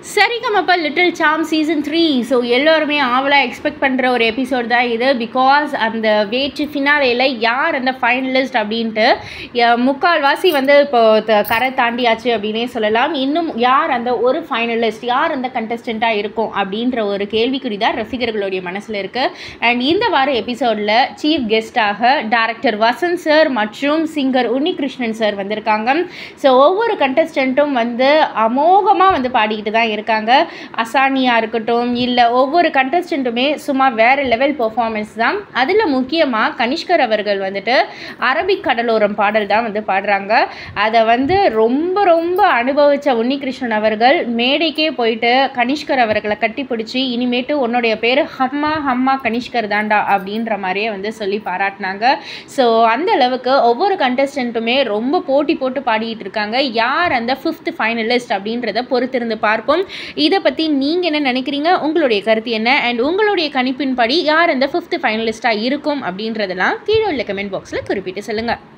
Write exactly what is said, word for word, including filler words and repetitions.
Saregamapa Lil Champs season three. So எல்லோருமே ஆவலாக expect பண்ணுற ஒரு எபிசோட் தான் இது. பிகாஸ் அந்த வேற்று ஃபினாலேயில் யார் அந்த ஃபைனலிஸ்ட் அப்படின்ட்டு முக்கால்வாசி வந்து இப்போ கரை தாண்டியாச்சு அப்படின்னே சொல்லலாம். இன்னும் யார் அந்த ஒரு ஃபைனலிஸ்ட், யார் அந்த கண்டஸ்டண்ட்டாக இருக்கும் அப்படின்ற ஒரு கேள்விக்குறி தான் ரசிகர்களுடைய மனசில் இருக்குது. அண்ட் இந்த வார எபிசோடில் சீஃப் கெஸ்டாக டைரக்டர் வசந்த் சார் மற்றும் சிங்கர் உன்னிகிருஷ்ணன் சார் வந்திருக்காங்க. ஸோ ஒவ்வொரு கண்டஸ்டண்ட்டும் வந்து அமோகமாக வந்து பாடிக்கிட்டு தான் இருக்காங்க. அசானியாக இருக்கட்டும், இல்லை ஒவ்வொரு கண்டஸ்டண்ட்டுமே சும்மா வேறு லெவல் பெர்ஃபார்மன்ஸ் தான். அதில் முக்கியமாக கனிஷ்கர் அவர்கள் வந்துட்டு அரபிக் கடலோரம் பாடல் தான் வந்து பாடுறாங்க. அதை வந்து ரொம்ப ரொம்ப அனுபவித்த உன்னிகிருஷ்ணன் அவர்கள் மேடைக்கே போயிட்டு கனிஷ்கர் அவர்களை கட்டி பிடிச்சி, இனிமேட்டு உன்னுடைய பேர் ஹம்மா ஹம்மா கனிஷ்கர் தாண்டா அப்படின்ற மாதிரியே வந்து சொல்லி பாராட்டினாங்க. ஸோ அந்த அளவுக்கு ஒவ்வொரு கண்டஸ்டண்ட்டுமே ரொம்ப போட்டி போட்டு பாடிக்கிட்டு இருக்காங்க. யார் அந்த ஃபிஃப்த் ஃபைனலிஸ்ட் அப்படின்றத பொறுத்திருந்து பார்ப்போம். இதை பற்றி நீங்கள் என்ன நினைக்கிறீங்க, உங்களுடைய கருத்து என்ன, அண்ட் உங்களுடைய கணிப்பின்படி யார் அந்த ஃபிஃப்த் ஃபைனலிஸ்ட்டாக இருக்கும் அப்படின்றதெல்லாம் கீழே உள்ள கமெண்ட் பாக்ஸில் குறிப்பிட்டு சொல்லுங்கள்.